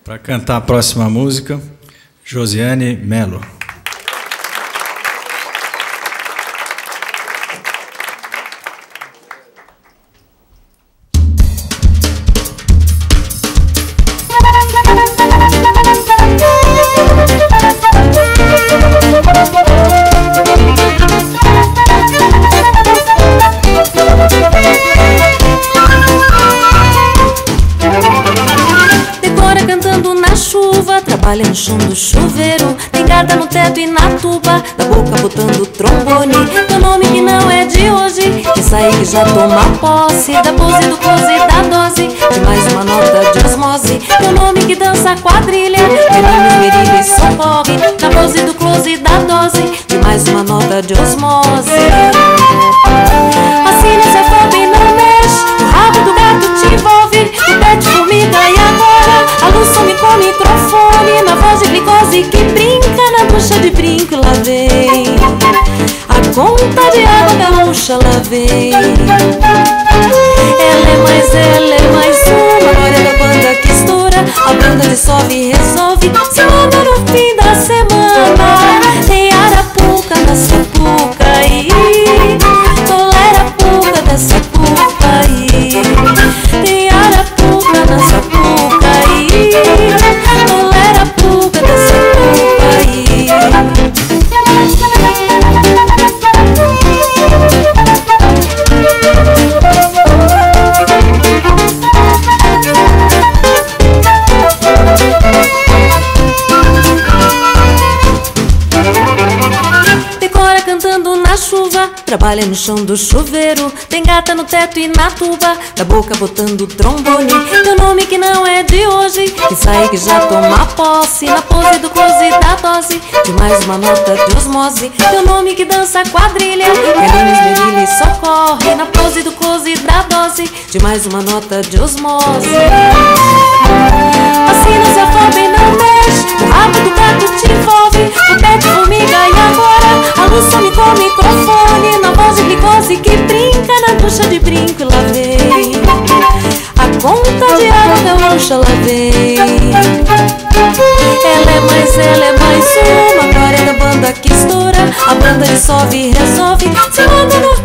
Para cantar a próxima música, Josiane Melo. Trabalha no chão do chuveiro, tem gata no teto e na tuba, na boca botando trombone. Teu nome que não é de hoje, que sai que já toma posse, da pose do close e da dose, de mais uma nota de osmose. Teu nome que dança quadrilha, menino merigo e socorre, na pose do close e da dose, de mais uma nota de osmose. Assim não se afoba e não mexe, o rabo do gato te envolve, o pé de formiga e agora a luz some com o microfone, na voz de glicose que brinca, na ducha de brinco lá vem a conta de água gaúcha, lá vem. Ela é mais uma glória da banda que estoura, a banda dissolve e resolve, se manda no fim da semana. Tem arapuca na sapuca aí, tolera a puca dessa puca aí. Tem arapuca na sapuca aí, tolera a puca dessa puca aí. Decora cantando na chuva, trabalha no chão do chuveiro, tem gata no teto e na tuba, da boca botando trombone. Teu nome que não é de hoje, que sai que já toma posse, na pose do close e da dose, de mais uma nota de osmose. Teu nome que dança quadrilha, Carlinhos Merilha e socorre, na pose do close e da dose, de mais uma nota de osmose. Assim não se afoba e não mexe, o rabo do gato te envolve, o pé de formiga e agora a luz some com o microfone, na voz de glicose que brinca, na ducha de brinco lá vem a conta de água gaúcha, lá vem. Ela é mais uma glória da banda que estoura, a banda dissolve e resolve, se manda no